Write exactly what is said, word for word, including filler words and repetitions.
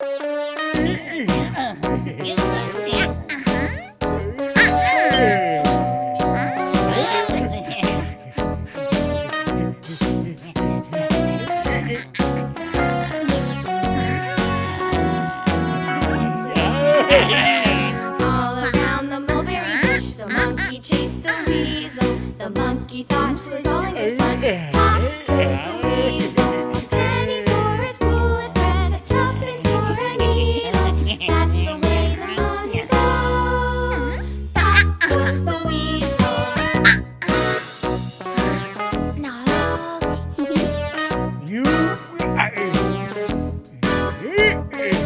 All around the mulberry bush, the monkey chased the weasel. The monkey thought it was all in good fun. Pop goes the weasel. Penny for a spool of thread, a tuppence for a needle. That's the way the money goes. Pop goes the weasel. No. You.